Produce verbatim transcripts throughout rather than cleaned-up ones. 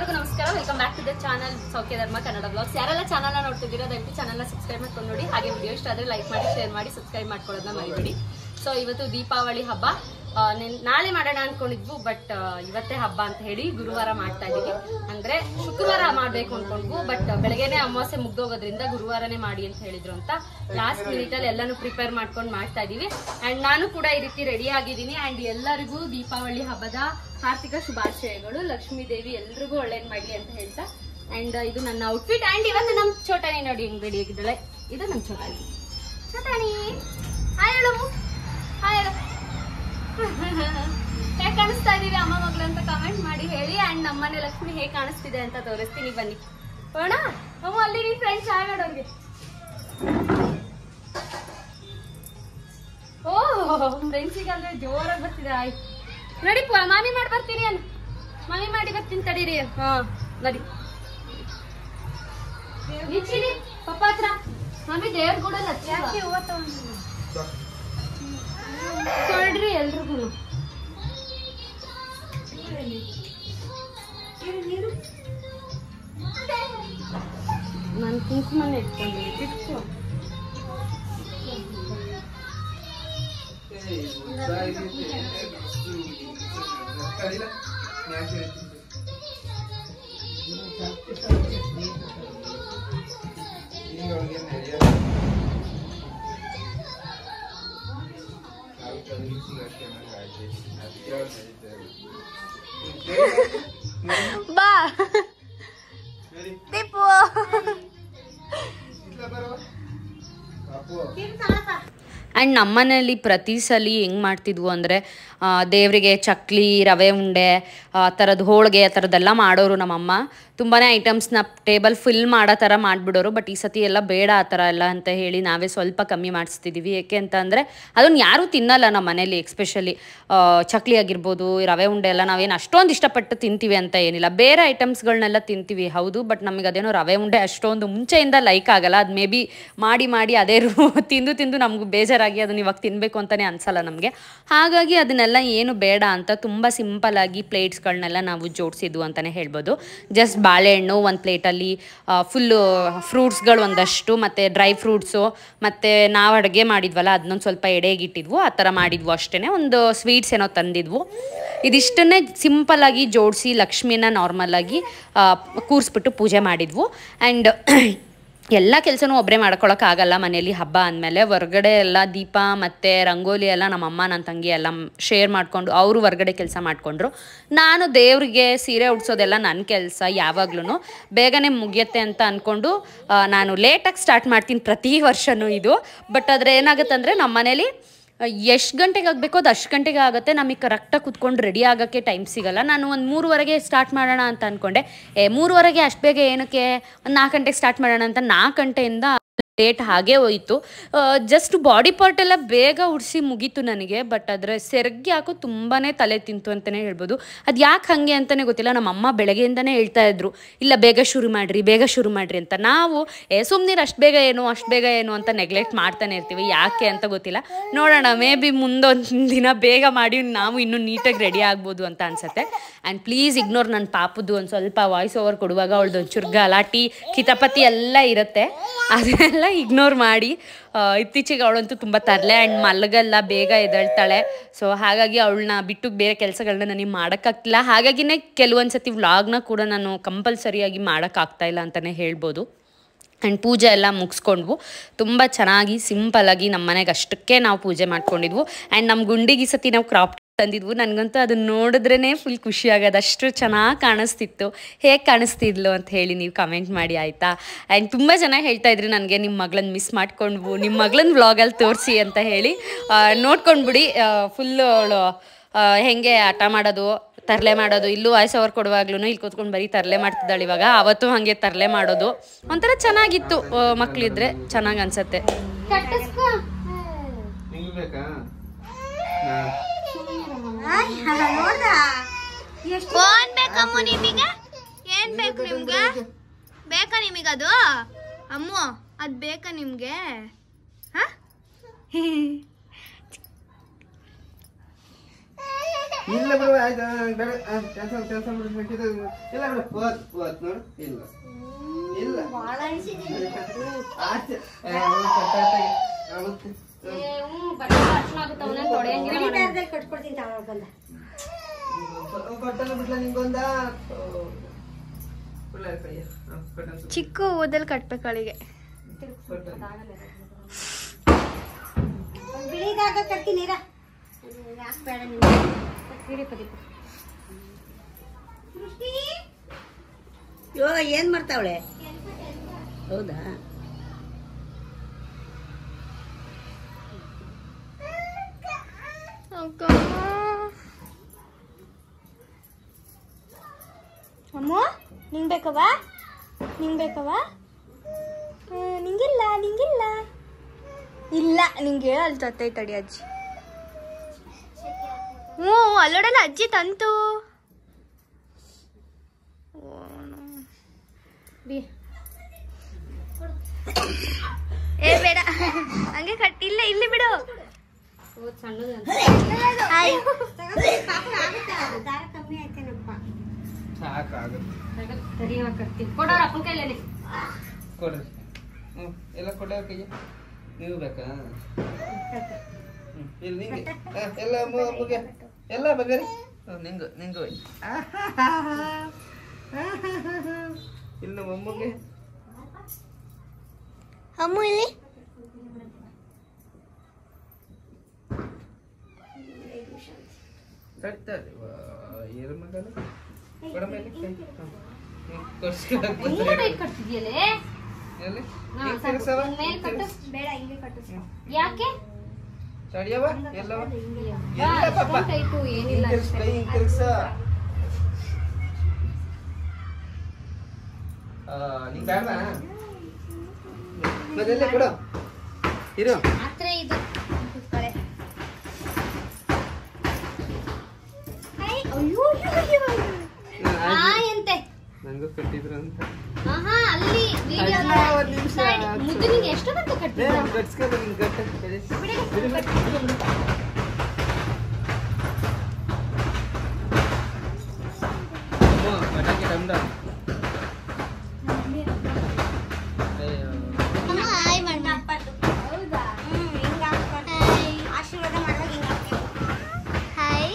ಎಲ್ಲರಿಗೂ ನಮಸ್ಕಾರ. Welcome back to the channel Saukhyadharma Kannada blogs. ಯಾರೆಲ್ಲ ಚಾನಲ್ ನೋಡ್ತಿದ್ದೀರಾ ದಯವಿಟ್ಟು ಚಾನಲ್ನ ಸಬ್ಸ್ಕ್ರೈಬ್ ಮಾಡ್ಕೊಂಡು ನೋಡಿ. ಹಾಗೆ ವಿಡಿಯೋ ಇಷ್ಟ ಆದರೆ ಲೈಕ್ ಮಾಡಿ, ಶೇರ್ ಮಾಡಿ, ಸಬ್ಸ್ಕ್ರೈಬ್ ಮಾಡ್ಕೊಳ್ಳೋದನ್ನ ಮರಿಬೇಡಿ. ಸೊ ಇವತ್ತು ದೀಪಾವಳಿ ಹಬ್ಬ. ನಾಳೆ ಮಾಡೋಣ ಅನ್ಕೊಂಡಿದ್ವು, ಬಟ್ ಇವತ್ತೇ ಹಬ್ಬ ಅಂತ ಹೇಳಿ ಗುರುವಾರ ಮಾಡ್ತಾ ಇದೀವಿ. ಅಂದ್ರೆ ಶುಕ್ರವಾರ ಮಾಡ್ಬೇಕು ಅನ್ಕೊಂಡ್ವು, ಬಟ್ ಬೆಳಗ್ಗೆನೆ ಅಮಾವಾಸ್ಯೆ ಮುಗ್ದೋಗೋದ್ರಿಂದ ಗುರುವಾರನೇ ಮಾಡಿ ಅಂತ ಹೇಳಿದ್ರು ಅಂತ ಲಾಸ್ಟ್ ಮಿನಿಟ್ ಅಲ್ಲಿ ಎಲ್ಲಾನು ಪ್ರಿಪೇರ್ ಮಾಡ್ಕೊಂಡು ಮಾಡ್ತಾ ಇದೀವಿ. ಅಂಡ್ ನಾನು ಕೂಡ ಈ ರೀತಿ ರೆಡಿ ಆಗಿದ್ದೀನಿ. ಅಂಡ್ ಎಲ್ಲರಿಗೂ ದೀಪಾವಳಿ ಹಬ್ಬದ ಹಾರ್ದಿಕ ಶುಭಾಶಯಗಳು. ಲಕ್ಷ್ಮೀ ದೇವಿ ಎಲ್ರಿಗೂ ಒಳ್ಳೇದ್ ಮಾಡ್ಲಿ ಅಂತ ಹೇಳ್ತಾ. ಅಂಡ್ ಇದು ನನ್ನ ಔಟ್ಫಿಟ್. ಅಂಡ್ ಇವತ್ತು ನಮ್ ಚೋಟಾಣಿ ನೋಡಿ ಹೆಂಗ್ ರೆಡಿ ಆಗಿದ್ದಾಳೆ. ಇದು ನಮ್ ಚೋಟಾಣಿ. ಚೋಟಾಣಿ ಹಾಯ್ ಹೇಳು, ಹಾಯ್ ಹೇಳು. ಹೇಗ್ ಕಾಣಿಸ್ತಾ ಇದೀವಿ ಅಮ್ಮ ಮಗಳು ಅಂತ ಕಮೆಂಟ್ ಮಾಡಿ ಹೇಳಿ. ಅಂಡ್ ನಮ್ಮನೆ ಲಕ್ಷ್ಮಿ ಹೇಗ್ ಕಾಣಿಸ್ತಿದೆ ಅಂತ ತೋರಿಸ್ತೀನಿ, ಬನ್ನಿ ಹೋಣ. ಅಮ್ಮ ಅಲ್ಲಿ ನಿನ್ ಫ್ರೆಂಡ್ಸ್ ಹಾಯ್ ಮಾಡೋರಿಗೆ. ಓ ಫ್ರೆಂಡ್ಸಿಗೆ ಅಂದ್ರೆ ಜೋರಾಗಿ ಬರ್ತಿದೆ. ಆಯ್ತು ನಡಿ ಮಾಮಿ ಮಾಡಿ ಬರ್ತೀನಿ ಅನ್ ಮಾಮಿ ಮಾಡಿ ಬರ್ತೀನಿ ತಡೀರಿ. ಹಾ ನಡಿ ನಿಚ್ಚಿನಿ ಪಪ್ಪ ಹತ್ರ. ಮಾಮಿ ದೇವ್ರ ಕೂಡ ಯಾಕೆ ಹೂವ ಕೊಡ್ರಿ ಎಲ್ರಿಗೂ. ನಾನು ಕುಂಕುಮನ ಇಟ್ಕೊಂಡಿದ್ದೀನಿ, ಇಟ್ಕೊ. ಬಾ ದೀಪು. ಆ್ಯಂಡ್ ನಮ್ಮನೇಲಿ ಪ್ರತಿ ಸಲ ಹೆಂಗೆ ಮಾಡ್ತಿದ್ವು ಅಂದರೆ ದೇವರಿಗೆ ಚಕ್ಲಿ, ರವೆ ಉಂಡೆ, ಆ ಥರದ್ದು ಹೋಳಿಗೆ ಆ ಥರದ್ದೆಲ್ಲ ಮಾಡೋರು ನಮ್ಮಮ್ಮ. ತುಂಬಾ ಐಟಮ್ಸ್ನ ಟೇಬಲ್ ಫಿಲ್ ಮಾಡೋ ಥರ ಮಾಡಿಬಿಡೋರು. ಬಟ್ ಈ ಸತಿ ಎಲ್ಲ ಬೇಡ ಆ ಥರ ಎಲ್ಲ ಅಂತ ಹೇಳಿ ನಾವೇ ಸ್ವಲ್ಪ ಕಮ್ಮಿ ಮಾಡಿಸ್ತಿದ್ದೀವಿ. ಏಕೆ ಅಂತ ಅಂದರೆ ಅದನ್ನು ಯಾರೂ ತಿನ್ನಲ್ಲ ನಮ್ಮ ಮನೇಲಿ. ಎಕ್ಸ್ಪೆಷಲಿ ಚಕ್ಲಿ ಆಗಿರ್ಬೋದು, ರವೆ ಉಂಡೆ ಎಲ್ಲ ನಾವೇನು ಅಷ್ಟೊಂದು ಇಷ್ಟಪಟ್ಟು ತಿಂತೀವಿ ಅಂತ ಏನಿಲ್ಲ. ಬೇರೆ ಐಟಮ್ಸ್ಗಳನ್ನೆಲ್ಲ ತಿಂತೀವಿ ಹೌದು, ಬಟ್ ನಮಗೆ ಅದೇನೋ ರವೆ ಉಂಡೆ ಅಷ್ಟೊಂದು ಮುಂಚೆಯಿಂದ ಲೈಕ್ ಆಗಲ್ಲ. ಅದು ಮೇ ಬಿ ಮಾಡಿ ಮಾಡಿ ಅದೇ ತಿಂದು ತಿಂದು ನಮಗೂ ಬೇಜಾರಾಗಿ ಅದನ್ನ ಇವಾಗ ತಿನ್ನಬೇಕು ಅಂತಲೇ ಅನಿಸಲ್ಲ ನಮಗೆ. ಹಾಗಾಗಿ ಅದನ್ನೆಲ್ಲ ಏನು ಬೇಡ ಅಂತ ತುಂಬ ಸಿಂಪಲ್ಲಾಗಿ ಪ್ಲೇಟ್ಸ್ಗಳನ್ನೆಲ್ಲ ನಾವು ಜೋಡಿಸಿದ್ವು ಅಂತಲೇ ಹೇಳ್ಬೋದು. ಜಸ್ಟ್ ಬಾಳೆಹಣ್ಣು ಒಂದು ಪ್ಲೇಟಲ್ಲಿ, ಫುಲ್ಲು ಫ್ರೂಟ್ಸ್ಗಳು ಒಂದಷ್ಟು, ಮತ್ತು ಡ್ರೈ ಫ್ರೂಟ್ಸು, ಮತ್ತು ನಾವು ಅಡುಗೆ ಮಾಡಿದ್ವಲ್ಲ ಅದನ್ನೊಂದು ಸ್ವಲ್ಪ ಎಡೆಗಿಟ್ಟಿದ್ವು. ಆ ಥರ ಮಾಡಿದ್ವು ಅಷ್ಟೇ. ಒಂದು ಸ್ವೀಟ್ಸ್ ಏನೋ ತಂದಿದ್ವು. ಇದಿಷ್ಟನ್ನೇ ಸಿಂಪಲ್ಲಾಗಿ ಜೋಡಿಸಿ ಲಕ್ಷ್ಮಿನ ನಾರ್ಮಲಾಗಿ ಕೂರಿಸ್ಬಿಟ್ಟು ಪೂಜೆ ಮಾಡಿದ್ವು. ಆ್ಯಂಡ್ ಎಲ್ಲ ಕೆಲಸನೂ ಒಬ್ಬರೇ ಮಾಡ್ಕೊಳಕ್ಕಾಗಲ್ಲ ಮನೇಲಿ ಹಬ್ಬ ಅಂದಮೇಲೆ. ಹೊರ್ಗಡೆ ಎಲ್ಲ ದೀಪ ಮತ್ತು ರಂಗೋಲಿ ಎಲ್ಲ ನಮ್ಮಮ್ಮ ನನ್ನ ತಂಗಿ ಎಲ್ಲ ಶೇರ್ ಮಾಡಿಕೊಂಡು ಅವರು ಹೊರ್ಗಡೆ ಕೆಲಸ ಮಾಡಿಕೊಂಡ್ರು. ನಾನು ದೇವ್ರಿಗೆ ಸೀರೆ ಉಡ್ಸೋದೆಲ್ಲ ನನ್ನ ಕೆಲಸ. ಯಾವಾಗ್ಲೂ ಬೇಗನೆ ಮುಗಿಯುತ್ತೆ ಅಂತ ಅಂದ್ಕೊಂಡು ನಾನು ಲೇಟಾಗಿ ಸ್ಟಾರ್ಟ್ ಮಾಡ್ತೀನಿ ಪ್ರತಿ ವರ್ಷವೂ ಇದು. ಬಟ್ ಆದರೆ ಏನಾಗುತ್ತೆ ಅಂದರೆ ನಮ್ಮ ಮನೇಲಿ ಎಷ್ಟು ಗಂಟೆಗೆ ಆಗಬೇಕೋ ಅದು ಅಷ್ಟು ಗಂಟೆಗೆ ಆಗುತ್ತೆ. ನಮಗೆ ಕರೆಕ್ಟಾಗಿ ಕುತ್ಕೊಂಡು ರೆಡಿ ಆಗೋಕ್ಕೆ ಟೈಮ್ ಸಿಗೋಲ್ಲ. ನಾನು ಒಂದು ಮೂರುವರೆಗೆ ಸ್ಟಾರ್ಟ್ ಮಾಡೋಣ ಅಂತ ಅಂದ್ಕೊಂಡೆ. ಏ ಮೂರುವರೆಗೆ ಅಷ್ಟು ಬೇಗ ಏನಕ್ಕೆ, ಒಂದು ನಾಲ್ಕು ಗಂಟೆಗೆ ಸ್ಟಾರ್ಟ್ ಮಾಡೋಣ ಅಂತ ನಾಲ್ಕು ಗಂಟೆಯಿಂದ ಲೇಟ್ ಹಾಗೇ ಹೋಯಿತು. ಜಸ್ಟ್ ಬಾಡಿ ಪಾರ್ಟ್ ಎಲ್ಲ ಬೇಗ ಉಡಿಸಿ ಮುಗೀತು ನನಗೆ. ಬಟ್ ಆದರೆ ಸೆರಗಿ ಹಾಕೋ ತುಂಬಾ ತಲೆ ತಿಂತು ಅಂತಲೇ ಹೇಳ್ಬೋದು. ಅದು ಯಾಕೆ ಹಾಗೆ ಅಂತಲೇ ಗೊತ್ತಿಲ್ಲ. ನಮ್ಮಮ್ಮ ಬೆಳಗ್ಗೆಯಿಂದನೇ ಹೇಳ್ತಾ ಇದ್ರು, ಇಲ್ಲ ಬೇಗ ಶುರು ಮಾಡಿರಿ ಬೇಗ ಶುರು ಮಾಡಿರಿ ಅಂತ. ನಾವು ಏ ಸುಮ್ಮನೆ ಅಷ್ಟು ಬೇಗ ಏನು ಅಷ್ಟು ಬೇಗ ಏನು ಅಂತ ನೆಗ್ಲೆಕ್ಟ್ ಮಾಡ್ತಾನೆ ಇರ್ತೀವಿ. ಯಾಕೆ ಅಂತ ಗೊತ್ತಿಲ್ಲ. ನೋಡೋಣ, ಮೇ ಬಿ ಮುಂದೊಂದು ದಿನ ಬೇಗ ಮಾಡಿ ನಾವು ಇನ್ನೂ ನೀಟಾಗಿ ರೆಡಿ ಆಗ್ಬೋದು ಅಂತ ಅನ್ಸುತ್ತೆ. ಆ್ಯಂಡ್ ಪ್ಲೀಸ್ ಇಗ್ನೋರ್ ನನ್ನ ಪಾಪದ್ದು ಒಂದು ಸ್ವಲ್ಪ ವಾಯ್ಸ್ ಓವರ್ ಕೊಡುವಾಗ ಅವಳದು ಒಂಚೂರು ಗಲಾಟಿ ಕಿತಾಪತಿ ಎಲ್ಲ ಇರುತ್ತೆ, ಅದನ್ನೆಲ್ಲ ಇಗ್ನೋರ್ ಮಾಡಿ. ಇತ್ತೀಚೆಗೆ ಅವಳಂತೂ ತುಂಬ ತರಲೆ. ಆ್ಯಂಡ್ ಮಲಗಲ್ಲ, ಬೇಗ ಎದ್ದೇಳ್ತಾಳೆ. ಸೊ ಹಾಗಾಗಿ ಅವಳನ್ನ ಬಿಟ್ಟು ಬೇರೆ ಕೆಲಸಗಳನ್ನ ನನಗೆ ಮಾಡೋಕ್ಕಾಗ್ತಿಲ್ಲ. ಹಾಗಾಗಿನೇ ಕೆಲವೊಂದು ಸತಿ ವ್ಲಾಗ್ನ ಕೂಡ ನಾನು ಕಂಪಲ್ಸರಿಯಾಗಿ ಮಾಡೋಕ್ಕಾಗ್ತಾಯಿಲ್ಲ ಅಂತಲೇ ಹೇಳ್ಬೋದು. ಆ್ಯಂಡ್ ಪೂಜೆ ಎಲ್ಲ ಮುಗಿಸ್ಕೊಂಡ್ವು. ತುಂಬ ಚೆನ್ನಾಗಿ ಸಿಂಪಲ್ಲಾಗಿ ನಮ್ಮ ಮನೆಗೆ ಅಷ್ಟಕ್ಕೆ ನಾವು ಪೂಜೆ ಮಾಡ್ಕೊಂಡಿದ್ವು. ಆ್ಯಂಡ್ ನಮ್ಮ ಗುಂಡಿಗೆ ಈ ಸತಿ ನಾವು ಕ್ರಾಪ್ ತಂದಿದ್ವು. ನನಗಂತೂ ಅದನ್ನ ನೋಡಿದ್ರೇ ಫುಲ್ ಖುಷಿ ಆಗೋದು. ಅಷ್ಟು ಚೆನ್ನಾಗಿ ಕಾಣಿಸ್ತಿತ್ತು. ಹೇಗೆ ಕಾಣಿಸ್ತಿದ್ಲು ಅಂತ ಹೇಳಿ ನೀವು ಕಮೆಂಟ್ ಮಾಡಿ ಆಯಿತಾ. ಆ್ಯಂಡ್ ತುಂಬ ಜನ ಹೇಳ್ತಾ ಇದ್ರಿ ನನಗೆ ನಿಮ್ಮ ಮಗಳನ್ನ ಮಿಸ್ ಮಾಡ್ಕೊಂಡ್ವು, ನಿಮ್ಮ ಮಗಳನ್ನ ವ್ಲಾಗಲ್ಲಿ ತೋರಿಸಿ ಅಂತ ಹೇಳಿ. ನೋಡ್ಕೊಂಡ್ಬಿಡಿ ಫುಲ್ಲು ಅವಳು ಹೆಂಗೆ ಆಟ ಮಾಡೋದು, ತರಲೆ ಮಾಡೋದು. ಇಲ್ಲೂ ವಾಯ್ಸ್ ಓವರ್ ಕೊಡುವಾಗ್ಲೂ ಇಲ್ಲಿ ಕೂತ್ಕೊಂಡು ಬರೀ ತರಲೆ ಮಾಡ್ತಿದ್ದಾಳೆ ಇವಾಗ. ಅವತ್ತು ಹಾಗೆ ತರಲೆ ಮಾಡೋದು ಒಂಥರ ಚೆನ್ನಾಗಿತ್ತು. ಮಕ್ಕಳಿದ್ರೆ ಚೆನ್ನಾಗಿ ಅನ್ಸತ್ತೆ. ಫೋನ್ ಬೇಕಮ್ಮ ನಿಮಗೆ? ಏನ್ ಬೇಕು ನಿಮ್ಗೆ? ಬೇಕಾ ನಿಮಗದು? ಅಮ್ಮ ಅದ್ ಬೇಕಾ ನಿಮ್ಗೆ? ಇಲ್ಲ ಬಿಡು ಆಯ್ತು ಬೇಡ ಕೆಲಸ ಕೆಲಸ ಮಾಡ್ಬೇಕಿದೆ ಇಲ್ಲ ಬಿಡು ಹೋತ್ ಹೋತ್ ನೋಡು ಇಲ್ಲ ಇಲ್ಲ ಆಚೆ ಕೊಟ್ಟಲ್ಲ ಬಿಟ್ಲ ನಿಂಗೊಂದ ಚಿಕ್ಕ ಊದಲ್ಲಿ ಕಟ್ಬೇಕು ಅವಳಿಗೆ. ಬಿಳಿದಾಗ ಕಟ್ತೀನಿ ಇವಾಗ ಏನ್ ಮಾಡ್ತಾವಳೆ? ಹೌದಾ? ಅಮ್ಮ ನಿಂಗೆ ಬೇಕವಾ? ನಿಂಗೆ ಬೇಕವಾ? ನಿಂಗಿಲ್ಲ ನಿಂಗಿಲ್ಲ ಇಲ್ಲ ನಿಂಗೆ ಹೇಳ ಅಲ್ಲಿ ತತ್ತೈ ತಡಿ ಅಜ್ಜಿ. ಹ್ಞೂ ಅಲ್ಲೋಡಲ್ಲ ಅಜ್ಜಿ ತಂತು. ಏ ಬೇಡ ಹಂಗೆ ಕಟ್ಟಿಲ್ಲ ಇಲ್ಲಿ ಬಿಡು. ಕೊಡ್ರಿ ಹ್ಮ್ ಎಲ್ಲ ಕೊಡ ಕೈಯ ನೀವು ಬೇಕಾ? ಇಲ್ಲ ನಿಂಗೆ ಎಲ್ಲ ಮುಗೆ ಎಲ್ಲ ಬಗರಿ ನಿಂಗು ನಿಂಗು ಇಲ್ಲ ಮಮ್ಮಗೆ ಅಮ್ಮು ಇಲ್ಲಿ ಕಟ್ತಾರೆ ಏರು ಮಗನ ಕೊಡ ಮೇಲೆ ಯಾಕೆ ತಡಿಯವ ಎಲ್ಲವ ಎಲ್ಲ ಪಾಪ ಏನಿಲ್ಲ ಕೈ ತಿರ್ಗ್ಸ ನೀ ಬೇಡ ಮೊದಲೇ ಕೊಡು ಇರು ಮಾತ್ರ ಇದು ಕುತ್ಕೊಳ್ಳೆ. ಅಯ್ಯೋ ಎಂತೆ ನಂಗೂ ಕಟ್ಟಿದ್ರು ಅಂತ ಆಹಾ ಅಲ್ಲಿ ವಿಡಿಯೋ ಮುದ್ದು ನಿಂಗೆ ಎಷ್ಟು ಬಂತು ಕಟ್ಟಿದ್ರು? ಕಟ್ಸ್ಕೊಂಡು ನಿನ್ ಕಟ್ಟ ಪಟಾಕಿ ನಮ್ದ ಹೌದಾ? ಆಶೀರ್ವಾದ ಮಾಡುವಾಗ ಹಿಂಗ ಹಾಯ್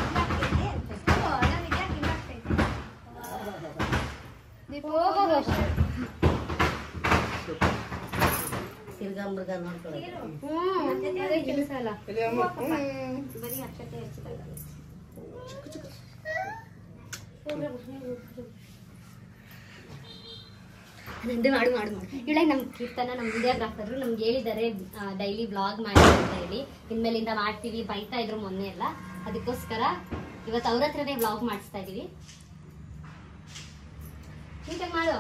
ತಿರ್ಗಾ ಮೃಗ ನೋಡ್ಕೊಳ್ಳಿ. ಕೆಲಸ ಅಲ್ಲ ಬರೀ ಅಕ್ಷತೆ ಹೆಚ್ಚಿದಾಗ ನಂದು ಮಾಡು ಮಾಡು ಮಾಡು ಇವಳಾಗ ನಮ್ಮ ಕೀರ್ತನ ನಮ್ಮ ವಿಡಿಯೋಗ್ರಾಫರು ನಮ್ಗೆ ಹೇಳಿದ್ದಾರೆ ಡೈಲಿ ವ್ಲಾಗ್ ಮಾಡಿ ಅಂತ ಹೇಳಿ, ಇನ್ಮೇಲಿಂದ ಮಾಡ್ತೀವಿ ಬೈತಾ ಇದ್ರು ಮೊನ್ನೆ ಎಲ್ಲ. ಅದಕ್ಕೋಸ್ಕರ ಇವತ್ತು ಅವ್ರ ಹತ್ರನೇ ವ್ಲಾಗ್ ಮಾಡಿಸ್ತಾ ಇದೀವಿ. ನೀಟಾಗಿ ಮಾಡು.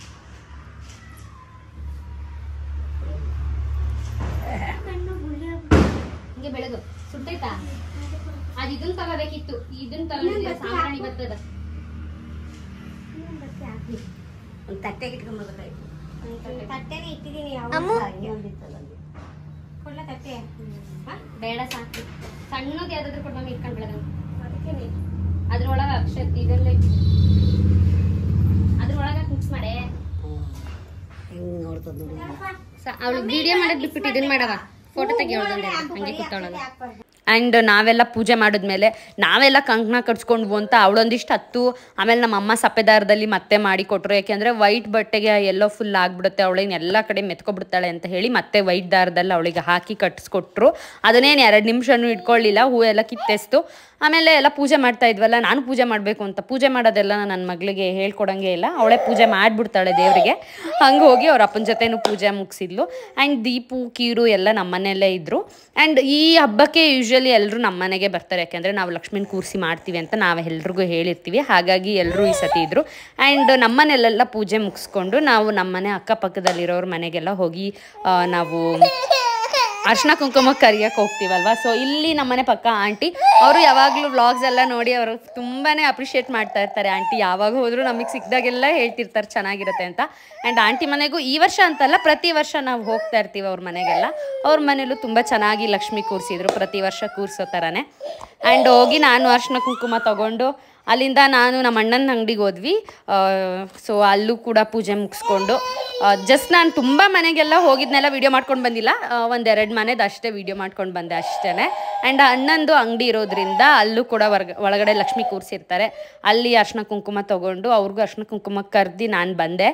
ಹಿಂಗೆ ಬೆಳಗು ಸುಟ್ಟೈತಾ? ಅದು ಇದನ್ನ ತಗೋಬೇಕಿತ್ತು, ಇದನ್ನ ತಗೊಂಡಿದ್ದೆ ಸಾಂಬ್ರಾಣಿ ಬರ್ತದ. ಒಂದು ತಟ್ಟೆಗೆ ಇಟ್ಕೊಂಡ್ಬರ್ಬೇಕಾಯ್ತು. ತಟ್ಟೆನೇ ಇಟ್ಟಿದ್ದೀನಿ. ಕೊಡ್ಲ ತಟ್ಟೆ ಬೇಡ ಸಾಕು, ಸಣ್ಣದು ಯಾವ್ದಾದ್ರು ಕೊಟ್ಟು ಇಟ್ಕೊಂಡ್ ಬೆಳಗ. ಅದಕ್ಕೆ ಅದ್ರೊಳಗ ಅಕ್ಷತ್ ಇದೆಲ್ಲ ಅದ್ರೊಳಗ ಮಿಕ್ಸ್ ಮಾಡೆ. ಹಿಂಗ್ ನೋಡ್ತದ ನೋಡಿ. ಅವಳು ವಿಡಿಯೋ ಮಾಡಕ್ ಬಿಟ್ಬಿಟ್ಟು ಇದನ್ನ ಮಾಡವ, ಫೋಟೋ ತೆಗಿಯೋಳ್ದಂದ್ರೆ ಹಂಗೆ ಕೂತಾವಳಲ್ಲ. ಆ್ಯಂಡ್ ನಾವೆಲ್ಲ ಪೂಜೆ ಮಾಡಿದ್ಮೇಲೆ ನಾವೆಲ್ಲ ಕಂಕಣ ಕಟ್ಸ್ಕೊಂಡ್ವು ಅಂತ ಅವಳೊಂದಿಷ್ಟು ಹತ್ತು. ಆಮೇಲೆ ನಮ್ಮ ಅಮ್ಮ ಸಪ್ಪೆದಾರದಲ್ಲಿ ಮತ್ತೆ ಮಾಡಿ ಕೊಟ್ಟರು, ಯಾಕೆಂದರೆ ವೈಟ್ ಬಟ್ಟೆಗೆ ಎಲ್ಲೋ ಫುಲ್ ಆಗಿಬಿಡುತ್ತೆ, ಅವಳೇನು ಎಲ್ಲ ಕಡೆ ಮೆತ್ಕೊಬಿಡ್ತಾಳೆ ಅಂತ ಹೇಳಿ ಮತ್ತೆ ವೈಟ್ ದಾರದಲ್ಲಿ ಅವಳಿಗೆ ಹಾಕಿ ಕಟ್ಸ್ಕೊಟ್ರು. ಅದನ್ನೇನು ಎರಡು ನಿಮಿಷನೂ ಇಟ್ಕೊಳ್ಳಿಲ್ಲ, ಹೂ ಎಲ್ಲ ಕಿತ್ತೆಸ್ತು. ಆಮೇಲೆ ಎಲ್ಲ ಪೂಜೆ ಮಾಡ್ತಾ ಇದ್ವಲ್ಲ, ನಾನು ಪೂಜೆ ಮಾಡಬೇಕು ಅಂತ ಪೂಜೆ ಮಾಡೋದೆಲ್ಲ ನನ್ನ ಮಗಳಿಗೆ ಹೇಳ್ಕೊಡಂಗೆ ಇಲ್ಲ, ಅವಳೇ ಪೂಜೆ ಮಾಡಿಬಿಡ್ತಾಳೆ ದೇವರಿಗೆ. ಹಂಗೆ ಹೋಗಿ ಅವ್ರ ಅಪ್ಪನ ಜೊತೆನೂ ಪೂಜೆ ಮುಗಿಸಿದ್ಲು. ಆ್ಯಂಡ್ ದೀಪು ಕೀರು ಎಲ್ಲ ನಮ್ಮ ಮನೆಯಲ್ಲೇ ಇದ್ದರು. ಆ್ಯಂಡ್ ಈ ಹಬ್ಬಕ್ಕೆ ಯೂಶ್ವಲಿ ಎಲ್ಲರೂ ನಮ್ಮ ಮನೆಗೆ ಬರ್ತಾರೆ, ಯಾಕೆಂದರೆ ನಾವು ಲಕ್ಷ್ಮೀನ ಕೂರಿಸಿ ಮಾಡ್ತೀವಿ ಅಂತ ನಾವು ಎಲ್ರಿಗೂ ಹೇಳಿರ್ತೀವಿ. ಹಾಗಾಗಿ ಎಲ್ಲರೂ ಈ ಸತಿ ಇದ್ದರು. ಆ್ಯಂಡ್ ನಮ್ಮ ಮನೆಯಲ್ಲೆಲ್ಲ ಪೂಜೆ ಮುಗಿಸ್ಕೊಂಡು ನಾವು ನಮ್ಮ ಮನೆ ಅಕ್ಕಪಕ್ಕದಲ್ಲಿರೋರ ಮನೆಗೆಲ್ಲ ಹೋಗಿ ನಾವು ಅರ್ಶಿನ ಕುಂಕುಮಕ್ಕೆ ಕರಿಯಕ್ಕೆ ಹೋಗ್ತೀವಲ್ವ. ಸೊ ಇಲ್ಲಿ ನಮ್ಮನೆ ಪಕ್ಕ ಆಂಟಿ ಅವರು ಯಾವಾಗಲೂ ವ್ಲಾಗ್ಸ್ ಎಲ್ಲ ನೋಡಿ ಅವರು ತುಂಬಾ ಅಪ್ರಿಷಿಯೇಟ್ ಮಾಡ್ತಾ ಇರ್ತಾರೆ. ಆಂಟಿ ಯಾವಾಗ ಹೋದರೂ ನಮಗೆ ಸಿಕ್ಕಿದಾಗೆಲ್ಲ ಹೇಳ್ತಿರ್ತಾರೆ ಚೆನ್ನಾಗಿರುತ್ತೆ ಅಂತ. ಆ್ಯಂಡ್ ಆಂಟಿ ಮನೆಗೂ ಈ ವರ್ಷ ಅಂತಲ್ಲ ಪ್ರತಿ ವರ್ಷ ನಾವು ಹೋಗ್ತಾ ಇರ್ತೀವಿ ಅವ್ರ ಮನೆಗೆಲ್ಲ. ಅವ್ರ ಮನೇಲೂ ತುಂಬ ಚೆನ್ನಾಗಿ ಲಕ್ಷ್ಮಿ ಕೂರಿಸಿದ್ರು, ಪ್ರತಿ ವರ್ಷ ಕೂರಿಸೋ ಥರನೇ. ಆ್ಯಂಡ್ ಹೋಗಿ ನಾನು ಅರ್ಶಿನ ಕುಂಕುಮ ತೊಗೊಂಡು ಅಲ್ಲಿಂದ ನಾನು ನಮ್ಮ ಅಣ್ಣನ ಅಂಗಡಿಗೆ ಹೋದ್ವಿ. ಸೊ ಅಲ್ಲೂ ಕೂಡ ಪೂಜೆ ಮುಗಿಸ್ಕೊಂಡು ಜಸ್ಟ್ ನಾನು ತುಂಬ ಮನೆಗೆಲ್ಲ ಹೋಗಿದ್ನೆಲ್ಲ ವೀಡಿಯೋ ಮಾಡ್ಕೊಂಡು ಬಂದಿಲ್ಲ, ಒಂದೆರಡು ಮನೆದು ಅಷ್ಟೇ ವೀಡಿಯೋ ಮಾಡ್ಕೊಂಡು ಬಂದೆ ಅಷ್ಟೇ. ಆ್ಯಂಡ್ ಅಣ್ಣಂದು ಅಂಗಡಿ ಇರೋದ್ರಿಂದ ಅಲ್ಲೂ ಕೂಡ ಹೊರಗ ಒಳಗಡೆ ಲಕ್ಷ್ಮಿ ಕೂರಿಸಿರ್ತಾರೆ. ಅಲ್ಲಿ ಅರ್ಶಿನ ಕುಂಕುಮ ತೊಗೊಂಡು ಅವ್ರಿಗೂ ಅರ್ಶಿನ ಕುಂಕುಮ ಕರೆದು ನಾನು ಬಂದೆ.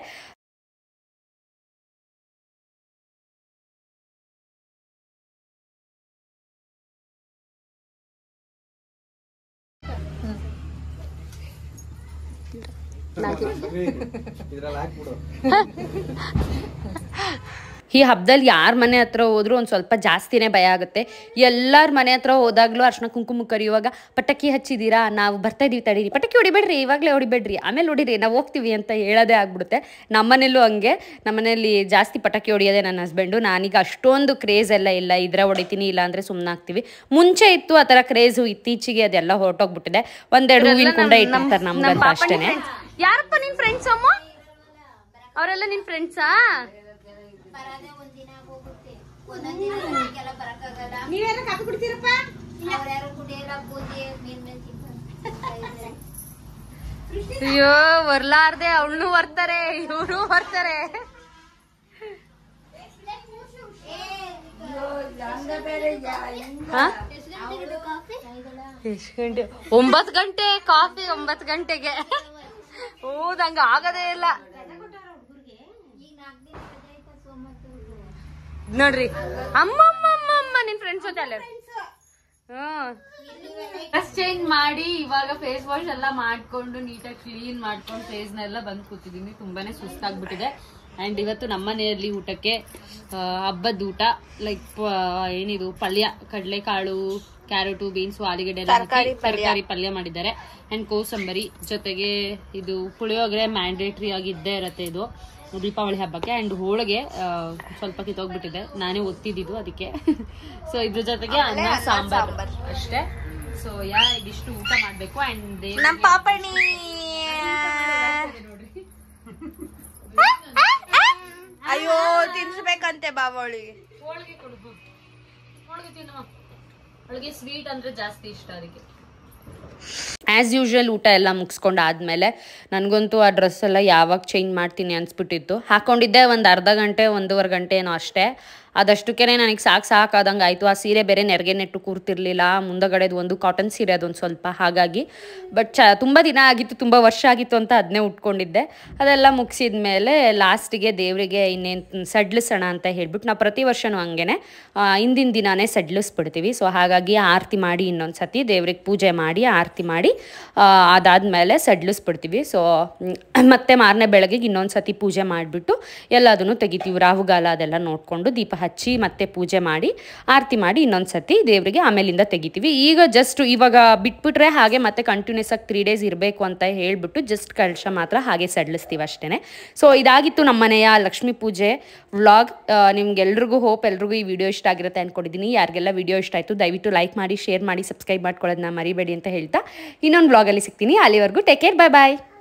ಈ ಹಬ್ಬದಲ್ಲಿ ಯಾರ ಮನೆ ಹತ್ರ ಹೋದ್ರೂ ಒಂದು ಸ್ವಲ್ಪ ಜಾಸ್ತಿನೇ ಭಯ ಆಗುತ್ತೆ. ಎಲ್ಲರ ಮನೆ ಹತ್ರ ಹೋದಾಗಲೂ ಅರ್ಶಿನ ಕುಂಕುಮ ಕರಿಯುವಾಗ ಪಟಾಕಿ ಹಚ್ಚಿದ್ದೀರಾ, ನಾವು ಬರ್ತಾ ಇದೀವಿ ತಡೀರಿ, ಪಟಾಕಿ ಹೊಡಿಬೇಡ್ರಿ, ಇವಾಗಲೇ ಹೊಡಿಬೇಡ್ರಿ, ಆಮೇಲೆ ಹೊಡಿರಿ, ನಾವು ಹೋಗ್ತೀವಿ ಅಂತ ಹೇಳೋದೇ ಆಗ್ಬಿಡುತ್ತೆ. ನಮ್ಮನೇಲೂ ಹಂಗೆ, ನಮ್ಮನೇಲಿ ಜಾಸ್ತಿ ಪಟಾಕಿ ಹೊಡಿಯೋದೇ ನನ್ನ ಹಸ್ಬೆಂಡು. ನಾನೀಗ ಅಷ್ಟೊಂದು ಕ್ರೇಜ್ ಎಲ್ಲ ಇಲ್ಲ, ಇದ್ರೆ ಹೊಡಿತೀನಿ ಇಲ್ಲ ಅಂದರೆ ಸುಮ್ಮನೆ ಆಗ್ತೀವಿ. ಮುಂಚೆ ಇತ್ತು ಆ ಥರ ಕ್ರೇಜು, ಇತ್ತೀಚೆಗೆ ಅದೆಲ್ಲ ಹೊರಟೋಗ್ಬಿಟ್ಟಿದೆ. ಒಂದೆರಡು ಹೂವಿನ ಕುಂಡ ಇಟ್ಟಿರ್ತಾರೆ ನಮ್ಗಂತ ಅಷ್ಟೇ. ಯಾರಪ್ಪ ನಿನ್ ಫ್ರೆಂಡ್ಸ್ ಅಮ್ಮ? ಅವರೆಲ್ಲ ನಿನ್ ಫ್ರೆಂಡ್ಸಾ? ನೀವೆಲ್ಲ ಕಾಫಿ ಕುಡ್ತೀರಪ್ಪ? ಅಯ್ಯೋ ಬರ್ಲಾರ್ದೆ ಅವಳು ಬರ್ತಾರೆ, ಇವರು ಬರ್ತಾರೆ. ಎಷ್ಟು ಗಂಟೆ? ಒಂಬತ್ತು ಗಂಟೆ ಕಾಫಿ, ಒಂಬತ್ತು ಗಂಟೆಗೆ. ಹೌದಂಗ ಆಗದೇ ಇಲ್ಲ ನೋಡ್ರಿ. ಅಮ್ಮಮ್ಮಮ್ಮ ನಿನ್ ಫ್ರೆಂಡ್ಸ್ ಜೊತೆ ಅಲ್ಲ. ಹ್ಮ್ ಡ್ರೆಸ್ ಚೇಂಜ್ ಮಾಡಿ ಇವಾಗ ಫೇಸ್ ವಾಶ್ ಎಲ್ಲ ಮಾಡ್ಕೊಂಡು ನೀಟಾಗಿ ಕ್ಲೀನ್ ಮಾಡ್ಕೊಂಡು ಫೇಸ್ನೆಲ್ಲ ಬಂದು ಕೂತಿದ್ದೀನಿ. ತುಂಬಾನೇ ಸುಸ್ತಾಗ್ಬಿಟ್ಟಿದೆ. ಅಂಡ್ ಇವತ್ತು ನಮ್ಮನೆಯಲ್ಲಿ ಊಟಕ್ಕೆ ಹಬ್ಬದ ಊಟ ಲೈಕ್ ಏನಿದು ಪಲ್ಯ, ಕಡಲೆಕಾಳು, ಕ್ಯಾರೆಟು, ಬೀನ್ಸು, ಆಲೂಗಡ್ಡೆ ಎಲ್ಲ ತರಕಾರಿ ಪಲ್ಯ ಮಾಡಿದ್ದಾರೆ. ಅಂಡ್ ಕೋಸಂಬರಿ ಜೊತೆಗೆ ಇದು ಪುಳಿಯೋಗರೆ ಮ್ಯಾಂಡೇಟ್ರಿ ಆಗಿ ಇದ್ದೇ ಇರತ್ತೆ ಇದು ದೀಪಾವಳಿ ಹಬ್ಬಕ್ಕೆ. ಅಂಡ್ ಹೋಳಿಗೆ ಸ್ವಲ್ಪ ಕಿತ್ತೋಗ್ಬಿಟ್ಟಿದೆ, ನಾನೇ ಒತ್ತಿದ್ದು ಅದಕ್ಕೆ. ಸೊ ಇದ್ರ ಜೊತೆಗೆ ಅನ್ನ ಸಾಂಬಾರ್ ಅಷ್ಟೇ. ಸೊ ಯಾ ಇದಿಷ್ಟು ಊಟ ಮಾಡ್ಬೇಕು. ಅಂಡ್ ನಮ್ ಪಾಪಣಿ ಅಯ್ಯೋ ತಿನ್ಸ್ಬೇಕಂತೆ ಬಾವಳಿಗೆ. ಹೋಳಿಗೆ ಕೊಡ್ಬು, ಹೋಳಿಗೆ ತಿನ್ನುವ. ಅವಳಿಗೆ ಸ್ವೀಟ್ ಅಂದ್ರೆ ಜಾಸ್ತಿ ಇಷ್ಟ, ಅದಕ್ಕೆ. ಆ್ಯಸ್ ಯೂಶ್ವಲ್ ಊಟ ಎಲ್ಲ ಮುಗಿಸ್ಕೊಂಡಾದ್ಮೇಲೆ ನನಗಂತೂ ಆ ಡ್ರೆಸ್ ಎಲ್ಲ ಯಾವಾಗ ಚೇಂಜ್ ಮಾಡ್ತೀನಿ ಅನ್ಸ್ಬಿಟ್ಟಿತ್ತು. ಹಾಕೊಂಡಿದ್ದೆ ಒಂದು ಅರ್ಧ ಗಂಟೆ ಒಂದೂವರೆ ಗಂಟೆ ಏನೋ ಅಷ್ಟೇ. ಅದಷ್ಟಕ್ಕೆ ನನಗೆ ಸಾಕು ಸಾಕಾದಂಗೆ ಆಯಿತು. ಆ ಸೀರೆ ಬೇರೆ ನೆರಿಗೆ ನೆಟ್ಟು ಕೂರ್ತಿರ್ಲಿಲ್ಲ, ಮುಂದಗಡೆದು ಒಂದು ಕಾಟನ್ ಸೀರೆ ಅದೊಂದು ಸ್ವಲ್ಪ, ಹಾಗಾಗಿ. ಬಟ್ ಚ ತುಂಬ ದಿನ ಆಗಿತ್ತು, ತುಂಬ ವರ್ಷ ಆಗಿತ್ತು ಅಂತ ಅದನ್ನೇ ಉಟ್ಕೊಂಡಿದ್ದೆ. ಅದೆಲ್ಲ ಮುಗಿಸಿದ ಮೇಲೆ ಲಾಸ್ಟಿಗೆ ದೇವರಿಗೆ ಇನ್ನೇನು ಸಡ್ಲಿಸೋಣ ಅಂತ ಹೇಳ್ಬಿಟ್ಟು, ನಾವು ಪ್ರತಿ ವರ್ಷವೂ ಹಂಗೆ ಹಿಂದಿನ ದಿನಾನೇ ಸಡ್ಲಿಸ್ಬಿಡ್ತೀವಿ. ಸೊ ಹಾಗಾಗಿ ಆರತಿ ಮಾಡಿ ಇನ್ನೊಂದು ಸತಿ ದೇವ್ರಿಗೆ ಪೂಜೆ ಮಾಡಿ ಆರತಿ ಮಾಡಿ ಅದಾದಮೇಲೆ ಸಡ್ಲಿಸ್ಬಿಡ್ತೀವಿ. ಸೊ ಮತ್ತೆ ಮಾರನೇ ಬೆಳಗ್ಗೆ ಇನ್ನೊಂದು ಸತಿ ಪೂಜೆ ಮಾಡಿಬಿಟ್ಟು ಎಲ್ಲದನ್ನು ತೆಗಿತೀವಿ. ರಾಹುಗಾಲ ಅದೆಲ್ಲ ನೋಡಿಕೊಂಡು ದೀಪ ಹಚ್ಚಿ ಮತ್ತೆ ಪೂಜೆ ಮಾಡಿ ಆರತಿ ಮಾಡಿ ಇನ್ನೊಂದು ಸತಿ ದೇವರಿಗೆ ಆಮೇಲಿಂದ ತೆಗಿತೀವಿ. ಈಗ ಜಸ್ಟ್ ಇವಾಗ ಬಿಟ್ಬಿಟ್ರೆ ಹಾಗೆ ಮತ್ತೆ ಕಂಟಿನ್ಯೂಸ್ ಆಗಿ ತ್ರೀ ಡೇಸ್ ಇರಬೇಕು ಅಂತ ಹೇಳ್ಬಿಟ್ಟು ಜಸ್ಟ್ ಕಳಶ ಮಾತ್ರ ಹಾಗೆ ಸಡ್ಲಿಸ್ತೀವಿ ಅಷ್ಟೇ. ಸೊ ಇದಾಗಿತ್ತು ನಮ್ಮನೆಯ ಲಕ್ಷ್ಮೀ ಪೂಜೆ ವ್ಲಾಗ್. ನಿಮ್ಗೆಲ್ರಿಗೂ ಹೋಪ್ ಎಲ್ರಿಗೂ ಈ ವಿಡಿಯೋ ಇಷ್ಟ ಆಗಿರುತ್ತೆ ಅಂದ್ಕೊಂಡಿದ್ದೀನಿ. ಯಾರಿಗೆಲ್ಲ ವಿಡಿಯೋ ಇಷ್ಟ ಆಯಿತು ದಯವಿಟ್ಟು ಲೈಕ್ ಮಾಡಿ, ಶೇರ್ ಮಾಡಿ, ಸಬ್ಸ್ಕ್ರೈಬ್ ಮಾಡ್ಕೊಳ್ಳೋದನ್ನ ಮರಿಬೇಡಿ ಅಂತ ಹೇಳ್ತಾ ಇನ್ನೊಂದು ವ್ಲಾಗಲ್ಲಿ ಸಿಗ್ತೀನಿ. ಅಲ್ಲಿವರೆಗೂ ಟೇಕ್ ಕೇರ್, ಬಾಯ್ ಬಾಯ್.